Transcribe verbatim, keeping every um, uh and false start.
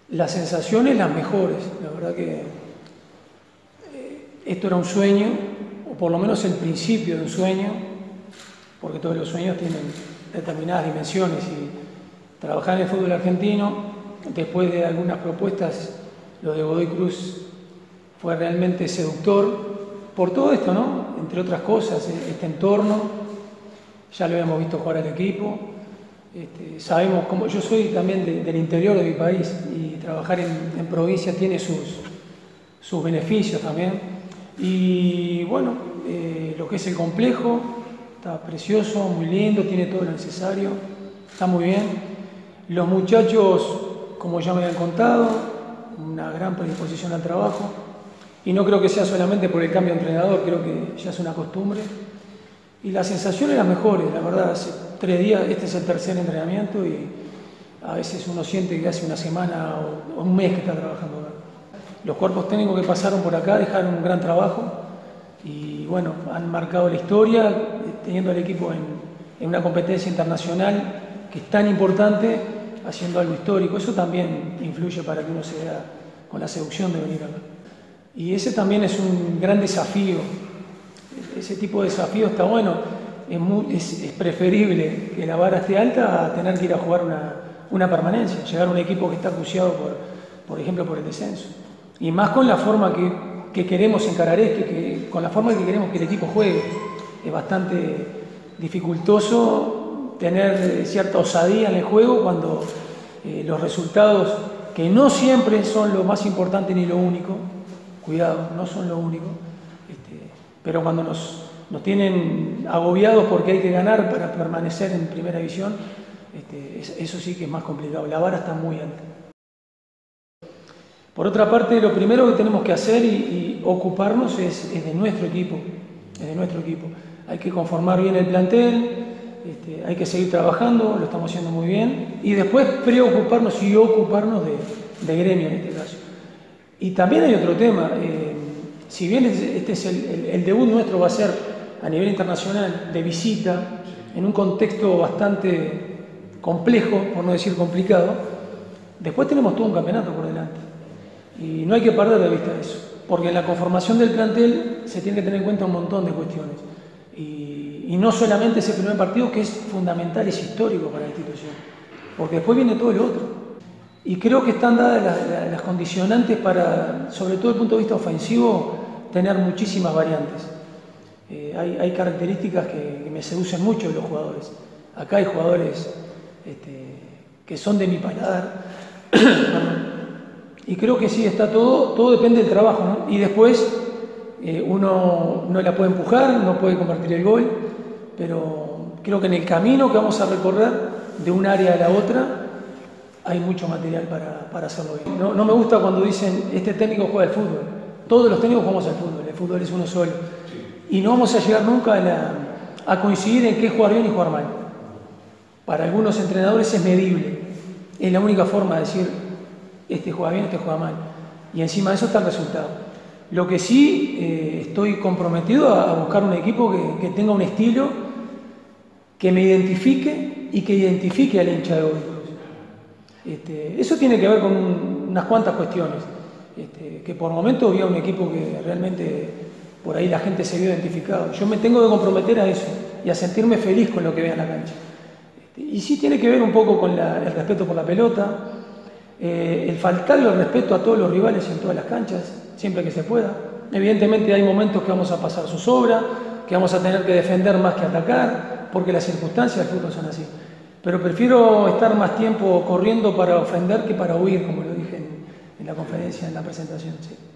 Las sensaciones las mejores, la verdad que eh, esto era un sueño, o por lo menos el principio de un sueño, porque todos los sueños tienen determinadas dimensiones y trabajar en el fútbol argentino, después de algunas propuestas, lo de Godoy Cruz fue realmente seductor por todo esto, ¿no? Entre otras cosas, este entorno, ya lo habíamos visto jugar al equipo. Este, sabemos cómo, yo soy también de, del interior de mi país y trabajar en, en provincia tiene sus, sus beneficios también. Y bueno, eh, lo que es el complejo, está precioso, muy lindo, tiene todo lo necesario, está muy bien. Los muchachos, como ya me habían contado, una gran predisposición al trabajo. Y no creo que sea solamente por el cambio de entrenador, creo que ya es una costumbre. Y las sensaciones las mejores, la verdad, hace tres días, este es el tercer entrenamiento y a veces uno siente que hace una semana o, o un mes que está trabajando acá. Los cuerpos técnicos que pasaron por acá dejaron un gran trabajo y bueno, han marcado la historia, teniendo al equipo en, en una competencia internacional que es tan importante, haciendo algo histórico. Eso también influye para que uno se vea con la seducción de venir acá. Y ese también es un gran desafío. Ese tipo de desafío está bueno, es, muy, es, es preferible que la vara esté alta a tener que ir a jugar una, una permanencia, llegar a un equipo que está acuciado por, por ejemplo, por el descenso. Y más con la forma que, que queremos encarar esto, que, con la forma que queremos que el equipo juegue. Es bastante dificultoso tener cierta osadía en el juego cuando eh, los resultados, que no siempre son lo más importante ni lo único, cuidado, no son lo único, pero cuando nos, nos tienen agobiados porque hay que ganar para permanecer en primera división, este, eso sí que es más complicado, la vara está muy alta. Por otra parte, lo primero que tenemos que hacer y, y ocuparnos es, es de nuestro equipo, es de nuestro equipo. Hay que conformar bien el plantel, este, hay que seguir trabajando, lo estamos haciendo muy bien, y después preocuparnos y ocuparnos de, de gremio en este caso. Y también hay otro tema. Eh, Si bien este es el, el, el debut nuestro, va a ser a nivel internacional de visita, en un contexto bastante complejo, por no decir complicado, después tenemos todo un campeonato por delante. Y no hay que perder de vista eso, porque en la conformación del plantel se tiene que tener en cuenta un montón de cuestiones. Y, y no solamente ese primer partido, que es fundamental, es histórico para la institución, porque después viene todo el otro. Y creo que están dadas las, las condicionantes para, sobre todo desde el punto de vista ofensivo, tener muchísimas variantes. Eh, hay, hay características que, que me seducen mucho de los jugadores. Acá hay jugadores este, que son de mi paladar. Y creo que sí, está todo, todo depende del trabajo, ¿no? Y después eh, uno no la puede empujar, no puede convertir el gol, pero creo que en el camino que vamos a recorrer de un área a la otra, hay mucho material para, para hacerlo bien. No, no me gusta cuando dicen, este técnico juega al fútbol. Todos los técnicos jugamos al fútbol, el fútbol es uno solo. Y no vamos a llegar nunca a, la, a coincidir en qué jugar bien y jugar mal. Para algunos entrenadores es medible. Es la única forma de decir, este juega bien, este juega mal. Y encima de eso está el resultado. Lo que sí, eh, estoy comprometido a, a buscar un equipo que, que tenga un estilo que me identifique y que identifique al hincha de Godoy Cruz. Este, eso tiene que ver con un, unas cuantas cuestiones, este, que por momentos había un equipo que realmente por ahí la gente se vio identificado. Yo me tengo que comprometer a eso y a sentirme feliz con lo que vea en la cancha. Este, y sí tiene que ver un poco con la, el respeto por la pelota, eh, el faltarle el respeto a todos los rivales en todas las canchas, siempre que se pueda. Evidentemente hay momentos que vamos a pasar zozobra, que vamos a tener que defender más que atacar, porque las circunstancias del fútbol son así. Pero prefiero estar más tiempo corriendo para ofender que para huir, como lo dije en, en la conferencia, en la presentación. Sí.